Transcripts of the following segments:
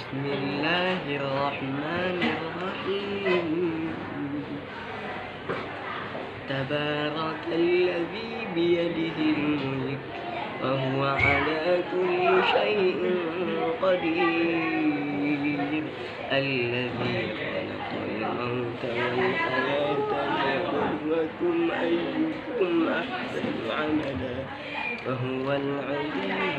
بسم الله الرحمن الرحيم. تبارك الذي بيده الملك وهو على كل شيء قدير. الذي خلق الموت والحياة ليبلوكم أيكم أحسن عملا وهو العزيز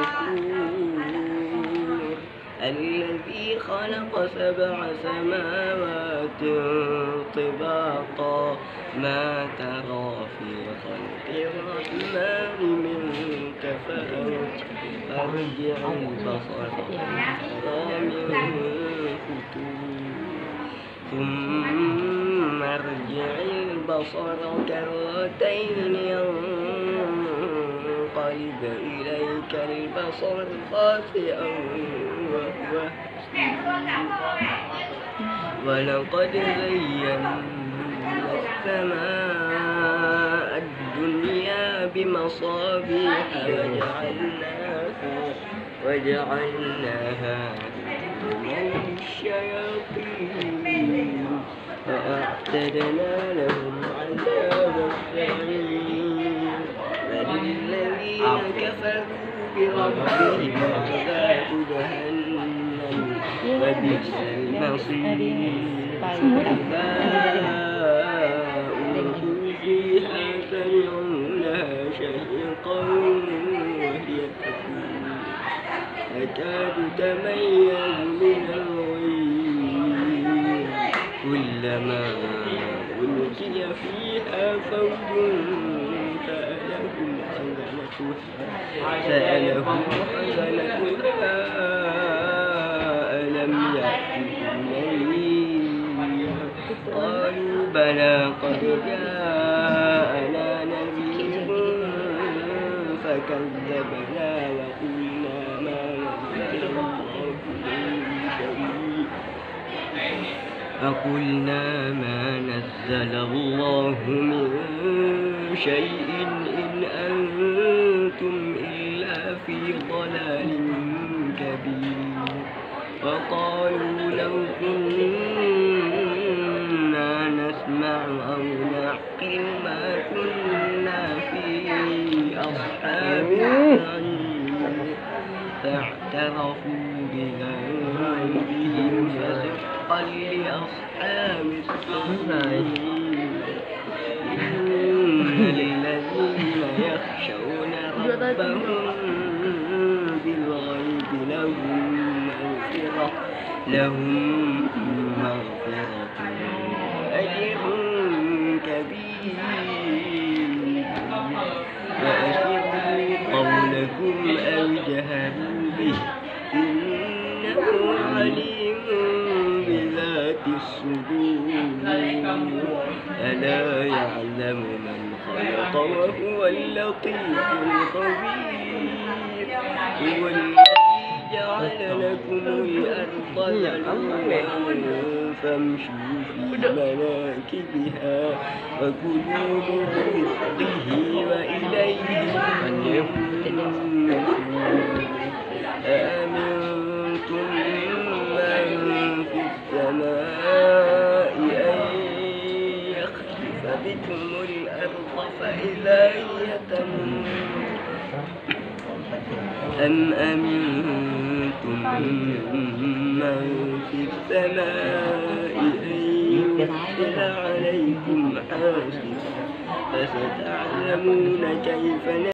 الغفور. الذي خلق 7 سماوات طباقا ما ترى في خلق الرحمن من تفاوت فارجع البصر هل ترى من فتور ثم ارجع البصر كرتين ينقلب إليك البصر خاسئا وهو ولقد زينا السماء الدنيا بمصابيح وجعلناها للشياطين فأعتدنا لهم عذاب السعير. وللذين كفروا بربهم عذاب جهنم وبئس المصير. إذا ألقوا فيها سمعوا لها شهيقا وهي تفور تكاد تميز من الغيظ كلما ألقي فيها فوج سألهم خزنتها ألم يأتكم نذير قالوا بلى قد جاءنا نذير فكذبنا فقلنا ما نزل الله من شيء إن أنتم إلا في ضلال كبير. وقالوا لو كنا نسمع أو نعقل ما كنا في أصحاب السعير فاعترفوا بذنبهم فسحقا لأصحاب السعير. إن الذين يخشون ربهم بالغيب لهم مغفرة وأجر كبير. فأسروا قولكم أو جهروا به إنه عليم بذات الصدور. ألا يعلم من خلق وهو اللطيف الخبير. هو الذي جعل لكم الأرض ذلولا فامشوا في مناكبها وكلوا من رزقه وإليه النشور. أأمنتم من في السماء أن يخسف بكم الأرض فإذا هي تمور أم أمنتم من في السماء أن يرسل عليكم حاصبا فستعلمون كيف